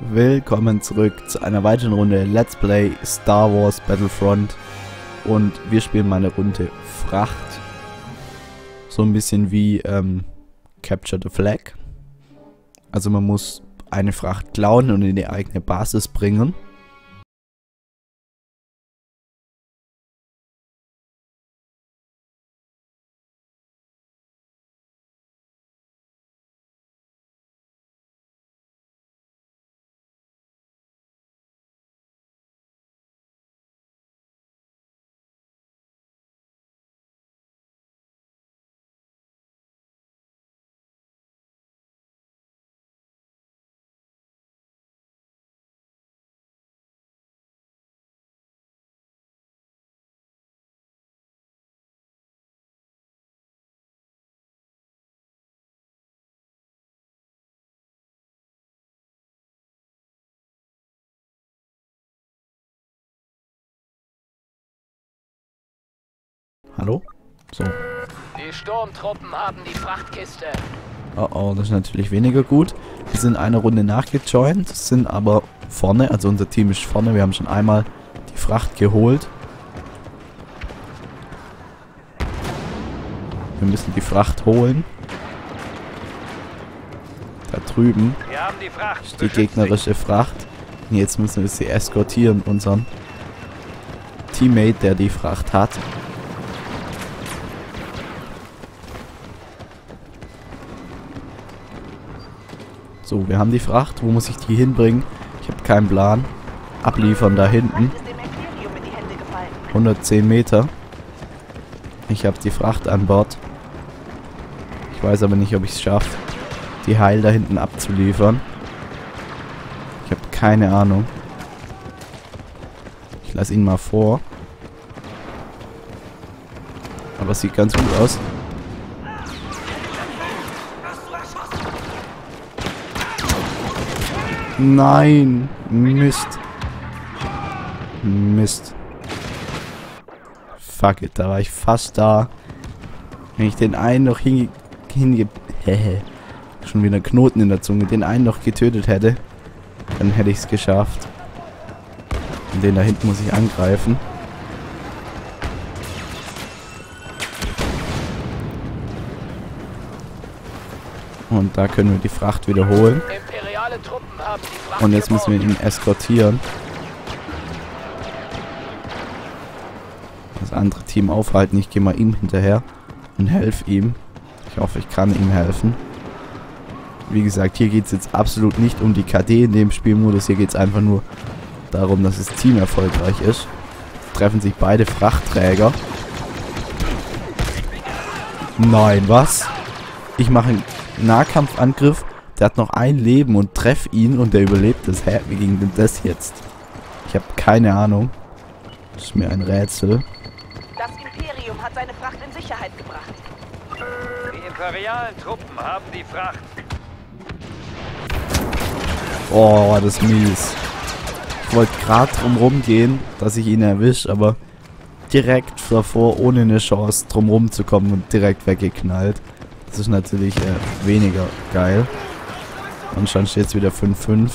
Willkommen zurück zu einer weiteren Runde Let's Play Star Wars Battlefront. Und wir spielen mal eine Runde Fracht. So ein bisschen wie Capture the Flag. Also man muss eine Fracht klauen und in die eigene Basis bringen. Hallo? So. Die Sturmtruppen haben die Frachtkiste. Oh oh, das ist natürlich weniger gut. Wir sind eine Runde nachgejoint, sind aber vorne, also unser Team ist vorne. Wir haben schon einmal die Fracht geholt. Wir müssen die Fracht holen. Da drüben ist die gegnerische Fracht. Und jetzt müssen wir sie eskortieren, unseren Teammate, der die Fracht hat. So, wir haben die Fracht. Wo muss ich die hinbringen? Ich habe keinen Plan. Abliefern da hinten. 110 Meter. Ich habe die Fracht an Bord. Ich weiß aber nicht, ob ich es schaffe, die Heil da hinten abzuliefern. Ich habe keine Ahnung. Ich lasse ihn mal vor. Aber es sieht ganz gut aus. Nein! Mist. Mist. Fuck it, da war ich fast da. Wenn ich den einen noch schon wieder Knoten in der Zunge, den einen noch getötet hätte, dann hätte ich es geschafft. Und den da hinten muss ich angreifen. Und da können wir die Fracht wiederholen. Und jetzt müssen wir ihn eskortieren. Das andere Team aufhalten. Ich gehe mal ihm hinterher und helfe ihm. Ich hoffe, ich kann ihm helfen. Wie gesagt, hier geht es jetzt absolut nicht um die KD in dem Spielmodus. Hier geht es einfach nur darum, dass das Team erfolgreich ist. Treffen sich beide Frachtträger. Nein, was? Ich mache einen Nahkampfangriff. Der hat noch ein Leben und treffe ihn und der überlebt es. Hä? Wie ging denn das jetzt? Ich habe keine Ahnung. Das ist mir ein Rätsel. Das Imperium hat seine Fracht in Sicherheit gebracht. Die imperialen Truppen haben die Fracht. Oh, das ist mies. Ich wollte gerade drumherum gehen, dass ich ihn erwische, aber direkt davor, ohne eine Chance drumherum zu kommen und direkt weggeknallt. Das ist natürlich weniger geil. Und schon steht es wieder 5-5.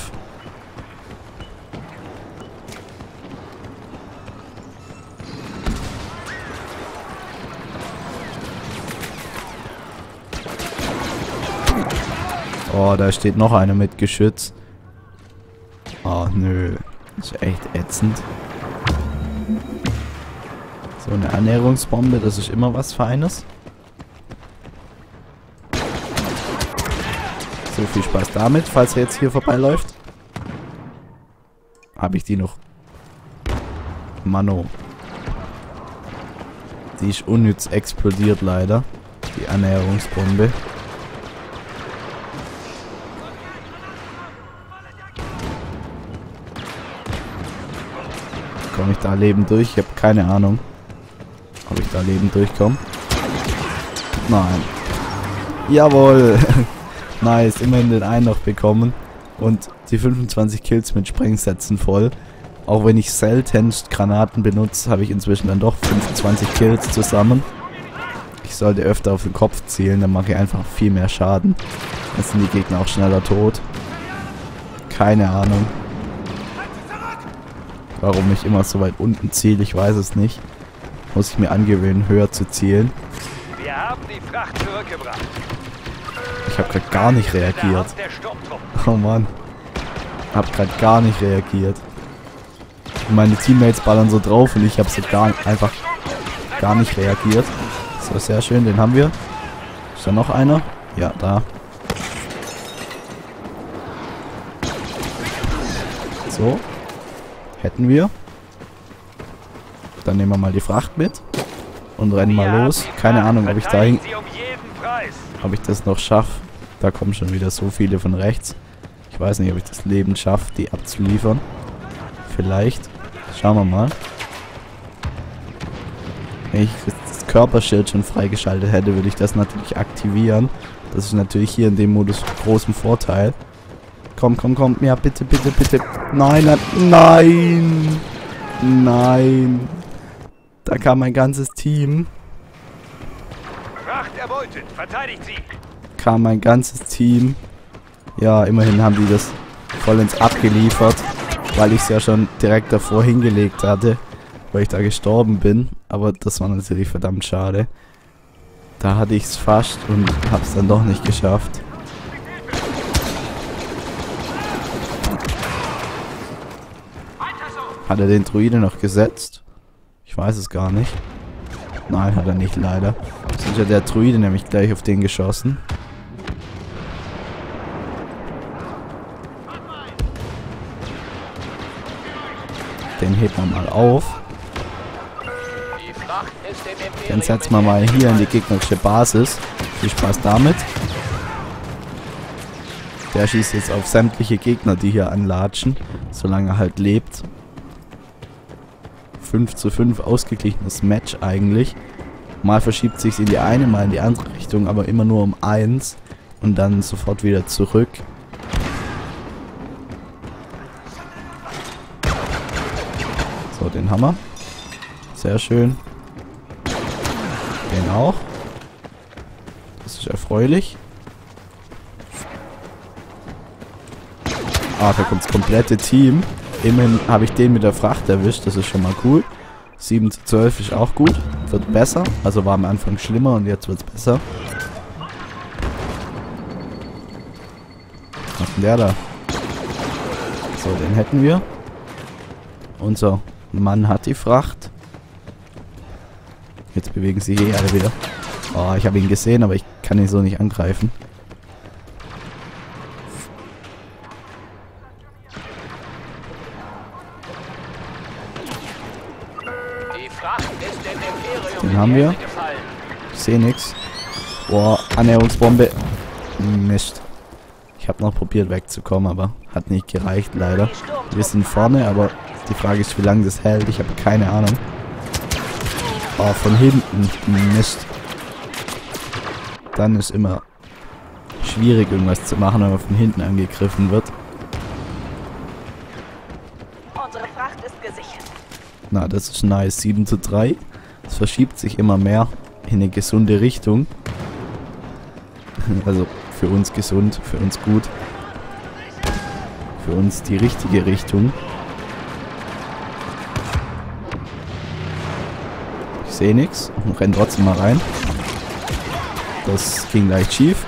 Oh, da steht noch einer mit Geschütz. Oh, nö. Das ist echt ätzend. So, eine Annäherungsbombe, das ist immer was Feines. So, viel Spaß damit, falls er jetzt hier vorbeiläuft. Habe ich die noch? Mano. Die ist unnütz explodiert leider. Die Annäherungsbombe. Komme ich da lebend durch? Ich habe keine Ahnung, ob ich da lebend durchkomme. Nein. Jawohl. Nice, immerhin den einen noch bekommen. Und die 25 Kills mit Sprengsätzen voll. Auch wenn ich seltenst Granaten benutze, habe ich inzwischen dann doch 25 Kills zusammen. Ich sollte öfter auf den Kopf zielen, dann mache ich einfach viel mehr Schaden. Dann sind die Gegner auch schneller tot. keine Ahnung. Warum ich immer so weit unten ziele, ich weiß es nicht. Muss ich mir angewöhnen, höher zu zielen. Wir haben die Fracht zurückgebracht. Ich habe gerade gar nicht reagiert. Oh Mann. Hab gerade gar nicht reagiert. Und meine Teammates ballern so drauf und ich habe so einfach gar nicht reagiert. So, sehr schön, den haben wir. Ist da noch einer? Ja, da. So. Hätten wir. Dann nehmen wir mal die Fracht mit. Und rennen mal los. Keine Ahnung, ob ich dahin... Ob ich das noch schaffe. Da kommen schon wieder so viele von rechts. Ich weiß nicht, ob ich das Leben schaffe, die abzuliefern. Vielleicht. Schauen wir mal. Wenn ich das Körperschild schon freigeschaltet hätte, würde ich das natürlich aktivieren. Das ist natürlich hier in dem Modus großen Vorteil. Komm, komm, komm. Ja, bitte, bitte, bitte. Nein, nein, nein. Nein. Da kam mein ganzes Team. Fracht erbeutet. Verteidigt sie. Kam mein ganzes Team. Ja, immerhin haben die das vollends abgeliefert. Weil ich es ja schon direkt davor hingelegt hatte. Weil ich da gestorben bin. Aber das war natürlich verdammt schade. Da hatte ich es fast und habe es dann doch nicht geschafft. Hat er den Druide noch gesetzt? Ich weiß es gar nicht. Nein, hat er nicht, leider. Sonst hat der Druide nämlich gleich auf den geschossen. Den hebt man mal auf. Den setzen wir mal hier in die gegnerische Basis. Viel Spaß damit. Der schießt jetzt auf sämtliche Gegner, die hier anlatschen, solange er halt lebt. 5:5 ausgeglichenes Match eigentlich. Mal verschiebt sich in die eine, mal in die andere Richtung, aber immer nur um 1 und dann sofort wieder zurück. So, den haben wir. Sehr schön. Den auch. Das ist erfreulich. Ah, da kommt das komplette Team. Immerhin habe ich den mit der Fracht erwischt, das ist schon mal cool. 7:12 ist auch gut. Wird besser. Also war am Anfang schlimmer und jetzt wird es besser. Was macht denn der da? So, den hätten wir. Unser Mann hat die Fracht. Jetzt bewegen sich eh alle wieder. Oh, ich habe ihn gesehen, aber ich kann ihn so nicht angreifen. Den haben wir. Ich sehe nichts. Boah, Annäherungsbombe. Mist. Ich habe noch probiert wegzukommen, aber hat nicht gereicht, leider. Wir sind vorne, aber die Frage ist, wie lange das hält. Ich habe keine Ahnung. Oh, von hinten. Mist. Dann ist immer schwierig, irgendwas zu machen, wenn man von hinten angegriffen wird. Unsere Fracht ist gesichert. Na, das ist nice. 7:3. Es verschiebt sich immer mehr in eine gesunde Richtung. Also für uns gesund, für uns gut. Für uns die richtige Richtung. Ich sehe nichts und renne trotzdem mal rein. Das ging leicht schief.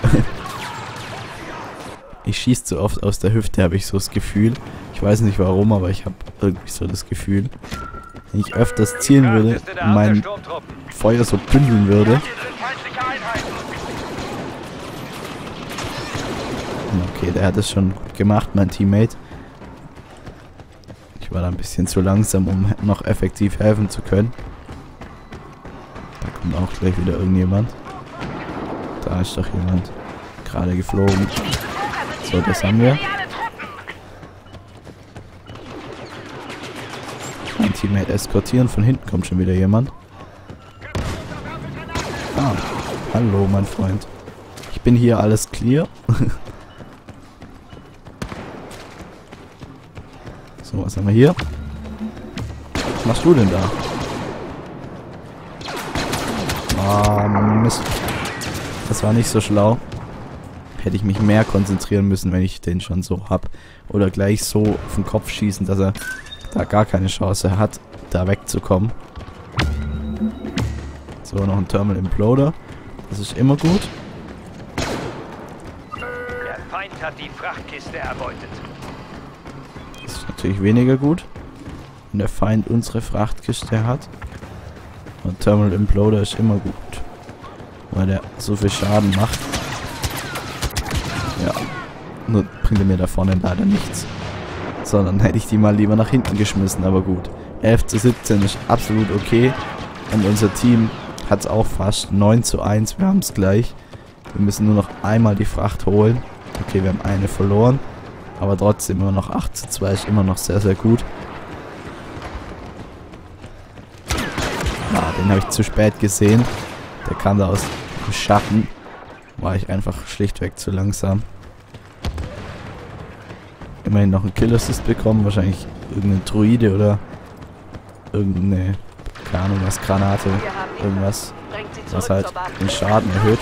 Ich schieße zu oft aus der Hüfte, habe ich so das Gefühl. Ich weiß nicht warum, aber ich habe irgendwie so das Gefühl. Wenn ich öfters zielen würde und mein Feuer so bündeln würde. Okay, der hat es schon gut gemacht, mein Teammate. Ich war da ein bisschen zu langsam, um noch effektiv helfen zu können. Da kommt auch gleich wieder irgendjemand. Da ist doch jemand gerade geflogen. So, das haben wir. Mein Teammate eskortieren. Von hinten kommt schon wieder jemand. Ah, hallo mein Freund. Ich bin hier, alles clear. So, was haben wir hier? Was machst du denn da? Ah, Mist. Das war nicht so schlau. hätte ich mich mehr konzentrieren müssen, wenn ich den schon so hab. Oder gleich so auf den Kopf schießen, dass er da gar keine Chance hat, da wegzukommen. So, noch ein Thermal Imploder. Das ist immer gut. Der Feind hat die Frachtkiste erbeutet. Das ist natürlich weniger gut, wenn der Feind unsere Frachtkiste hat. Und Thermal Imploder ist immer gut, weil der so viel Schaden macht. Ja, nur bringt er mir da vorne leider nichts. Sondern hätte ich die mal lieber nach hinten geschmissen, aber gut. 11:17 ist absolut okay. Und unser Team hat es auch fast 9:1. Wir haben es gleich. Wir müssen nur noch einmal die Fracht holen. Okay, wir haben eine verloren. Aber trotzdem immer noch 8:2 ist immer noch sehr, sehr gut. Ja, den habe ich zu spät gesehen. Der kam da aus dem Schatten. War ich einfach schlichtweg zu langsam. Immerhin noch einen Kill Assist bekommen. Wahrscheinlich irgendeine Druide oder irgendeine, keine Ahnung was, Granate. Irgendwas, was halt den Schaden erhöht.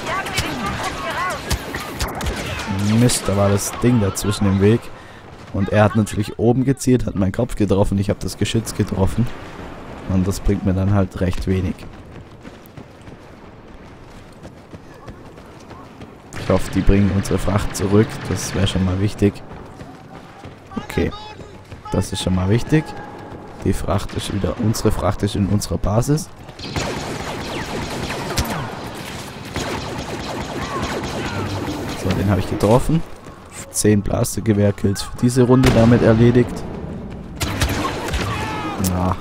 Mist, da war das Ding dazwischen im Weg. Und er hat natürlich oben gezielt, hat meinen Kopf getroffen. Ich habe das Geschütz getroffen. Und das bringt mir dann halt recht wenig. Ich hoffe, die bringen unsere Fracht zurück. Das wäre schon mal wichtig. Okay. Das ist schon mal wichtig. Die Fracht ist wieder, unsere Fracht ist in unserer Basis. So, den habe ich getroffen. 10 Blastergewehr-Kills für diese Runde damit erledigt. Ja.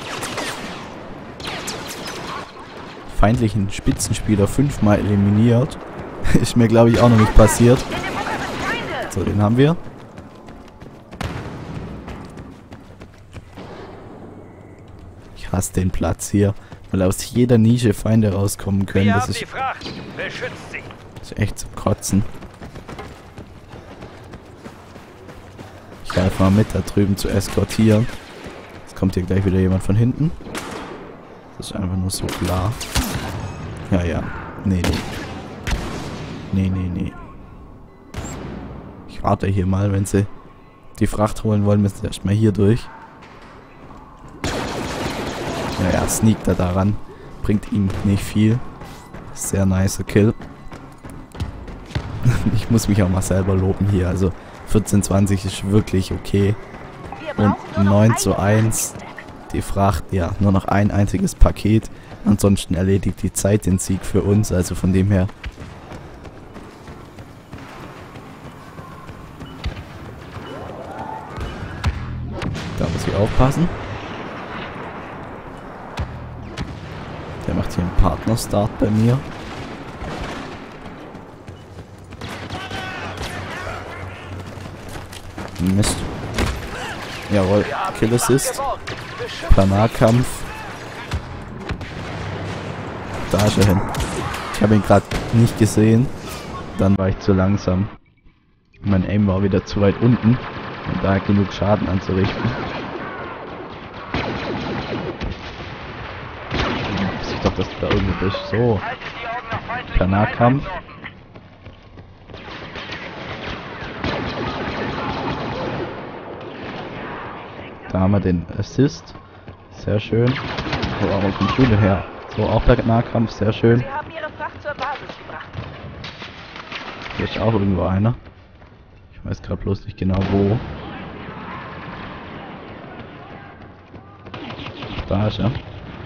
Feindlichen Spitzenspieler 5-mal eliminiert. Ist mir, glaube ich, auch noch nicht passiert. So, den haben wir. Ich hasse den Platz hier, weil aus jeder Nische Feinde rauskommen können. Wir Das haben ist, die Fracht. Beschützt sie. das ist echt zum Kotzen. Ich helfe mal mit, da drüben zu eskortieren. Jetzt kommt hier gleich wieder jemand von hinten. Das ist einfach nur so klar. Ja, ja. Nee, nee. Nee, nee, nee. Ich warte hier mal, wenn sie die Fracht holen wollen, müssen sie erstmal hier durch. Naja, sneakt er daran. Bringt ihm nicht viel. Sehr nicer Kill. Ich muss mich auch mal selber loben hier. Also 14:20 ist wirklich okay. Und 9:1. Die Fracht, ja, nur noch ein einziges Paket. Ansonsten erledigt die Zeit den Sieg für uns. Also von dem her. Da muss ich aufpassen. Der macht hier einen Partner-Start bei mir. Mist. Jawohl, Kill Assist. Planarkampf. Da ist er hin. Ich habe ihn gerade nicht gesehen. Dann war ich zu langsam. Mein Aim war wieder zu weit unten. Und da genug Schaden anzurichten. Ich doch, dass du da irgendwo bist. So. Planarkampf. Da haben wir den Assist. Sehr schön. Wo aber kommt Schule her? So, auch der Nahkampf, sehr schön. Sie haben Ihre Fracht zur Basis gebracht. Hier ist auch irgendwo einer. Ich weiß gerade bloß nicht genau wo. Da ist er.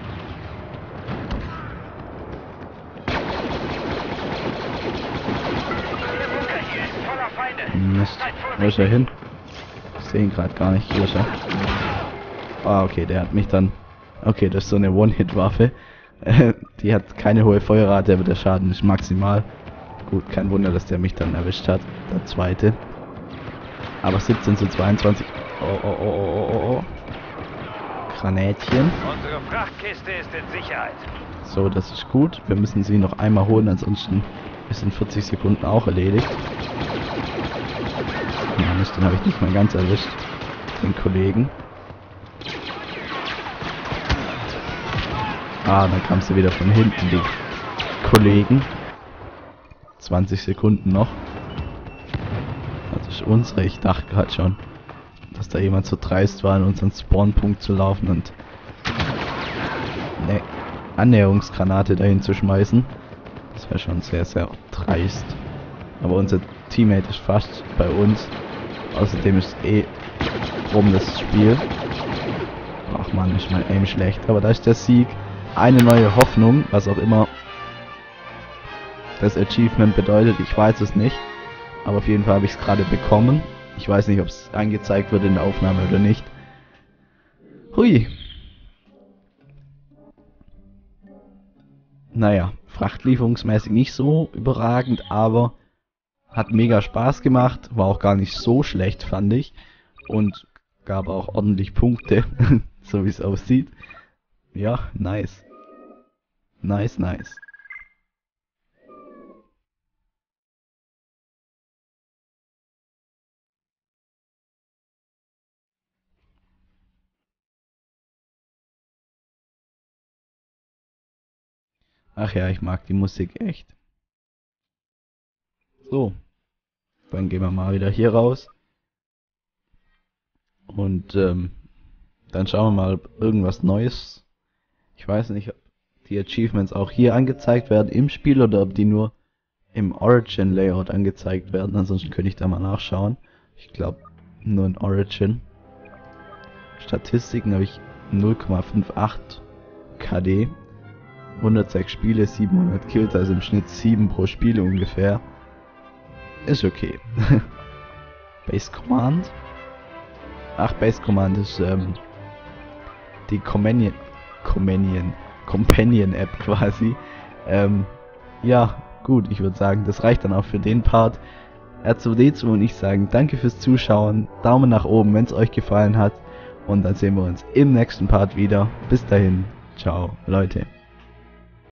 Mist. Wo ist er hin? Ich sehe ihn gerade gar nicht. Hier ist er. Ah, okay, der hat mich dann... Okay, das ist so eine One-Hit-Waffe. Die hat keine hohe Feuerrate, aber der Schaden ist maximal. Gut, kein Wunder, dass der mich dann erwischt hat. Der zweite. Aber 17:22. Oh, oh, oh, oh, oh, oh. Granätchen. Unsere Frachtkiste ist in Sicherheit. So, das ist gut. Wir müssen sie noch einmal holen, ansonsten ist in 40 Sekunden auch erledigt. Ja, Mist, den habe ich nicht mal ganz erwischt. Den Kollegen. Ah, dann kam sie wieder von hinten, die Kollegen. 20 Sekunden noch. ist unsere. Ich dachte gerade schon, dass da jemand so dreist war, in unseren Spawnpunkt zu laufen und eine Annäherungsgranate dahin zu schmeißen. Das wäre schon sehr, sehr dreist. Aber unser Teammate ist fast bei uns. Außerdem ist eh rum das Spiel. Ach man, ist mein Aim schlecht. Aber da ist der Sieg. Eine neue Hoffnung, was auch immer das Achievement bedeutet. Ich weiß es nicht. Aber auf jeden Fall habe ich es gerade bekommen. Ich weiß nicht, ob es angezeigt wird in der Aufnahme oder nicht. Hui. Naja, frachtlieferungsmäßig nicht so überragend, aber hat mega Spaß gemacht. War auch gar nicht so schlecht, fand ich. Und gab auch ordentlich Punkte, so wie es aussieht. Ja, nice. Nice, nice. Ach ja, ich mag die Musik echt. So, dann gehen wir mal wieder hier raus. Und dann schauen wir mal, ob irgendwas Neues. Ich weiß nicht, ob die Achievements auch hier angezeigt werden im Spiel oder ob die nur im Origin Layout angezeigt werden. Ansonsten könnte ich da mal nachschauen. Ich glaube nur in Origin. Statistiken habe ich 0,58 KD. 106 Spiele, 700 Kills, also im Schnitt 7 pro Spiel ungefähr. Ist okay. Base Command. Ach, Base Command ist die Companion App quasi. Ja, gut, ich würde sagen, das reicht dann auch für den Part. R2D2 und ich sagen danke fürs Zuschauen. Daumen nach oben, wenn es euch gefallen hat. Und dann sehen wir uns im nächsten Part wieder. Bis dahin. Ciao, Leute.